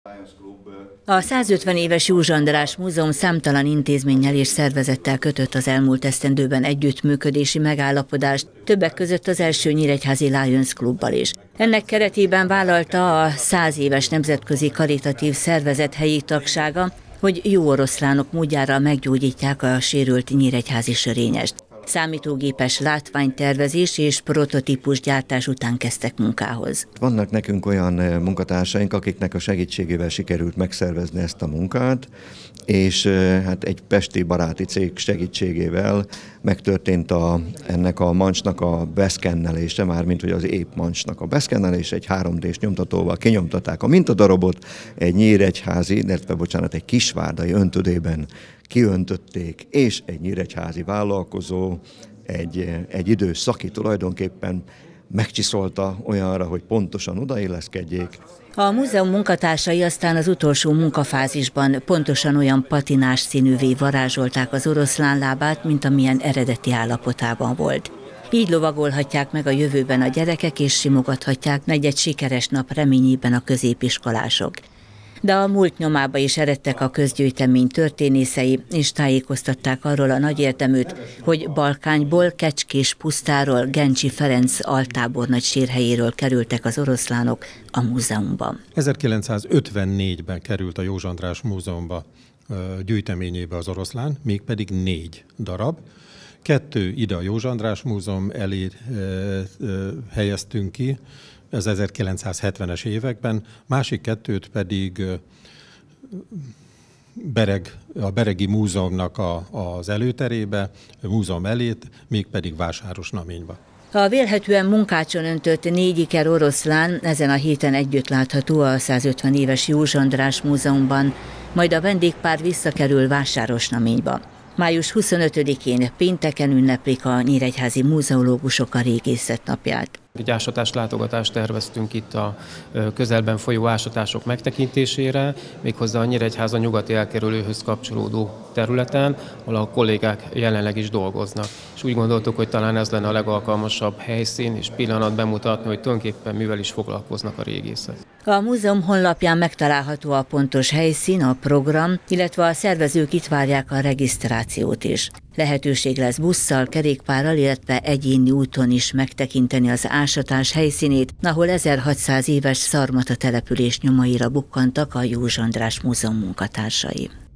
A 150 éves József András Múzeum számtalan intézménnyel és szervezettel kötött az elmúlt esztendőben együttműködési megállapodást, többek között az első nyíregyházi Lions Klubbal is. Ennek keretében vállalta a 100 éves nemzetközi karitatív szervezet helyi tagsága, hogy jó oroszlánok módjára meggyógyítják a sérült nyíregyházi sörényest. Számítógépes látványtervezés és prototípus gyártás után kezdtek munkához. Vannak nekünk olyan munkatársaink, akiknek a segítségével sikerült megszervezni ezt a munkát, és hát egy pesti baráti cég segítségével megtörtént ennek a mancsnak a beszkennelése, mármint hogy az épp mancsnak a beszkennelése, egy 3D-s nyomtatóval kinyomtatták a mintadarabot, egy nyíregyházi, egy kisvárdai öntödében kiöntötték, és egy nyíregyházi vállalkozó, egy idős szaki tulajdonképpen megcsiszolta olyanra, hogy pontosan odailleszkedjék. A múzeum munkatársai aztán az utolsó munkafázisban pontosan olyan patinás színűvé varázsolták az oroszlánlábát, mint amilyen eredeti állapotában volt. Így lovagolhatják meg a jövőben a gyerekek, és simogathatják egy sikeres nap reményében a középiskolások. De a múlt nyomába is eredtek a közgyűjtemény történészei, és tájékoztatták arról a nagy érdeműt, hogy Balkányból, Kecskés pusztáról, Gencsi Ferenc altábornagy sírhelyéről kerültek az oroszlánok a múzeumban. 1954-ben került a József András Múzeumba gyűjteményébe az oroszlán, mégpedig 4 darab. 2 ide a József András Múzeum elé helyeztünk ki, ez 1970-es években, másik 2 pedig a Beregi Múzeumnak az előterébe, a múzeum elét, mégpedig Vásárosnaményba. A vélhetően munkácson öntött 4 iker oroszlán ezen a héten együtt látható a 150 éves József András Múzeumban, majd a vendégpár visszakerül Vásárosnaményba. Május 25-én pénteken ünneplik a nyíregyházi múzeológusok a régészet napját. Egy ásatás látogatást terveztünk itt a közelben folyó ásatások megtekintésére, méghozzá a Nyíregyháza nyugati elkerülőhöz kapcsolódó területen, ahol a kollégák jelenleg is dolgoznak. És úgy gondoltuk, hogy talán ez lenne a legalkalmasabb helyszín és pillanat bemutatni, hogy tulajdonképpen mivel is foglalkoznak a régészek. A múzeum honlapján megtalálható a pontos helyszín, a program, illetve a szervezők itt várják a regisztrációt is. Lehetőség lesz busszal, kerékpárral, illetve egyéni úton is megtekinteni az ásatás helyszínét, ahol 1600 éves szarmata település nyomaira bukkantak a József András Múzeum munkatársai.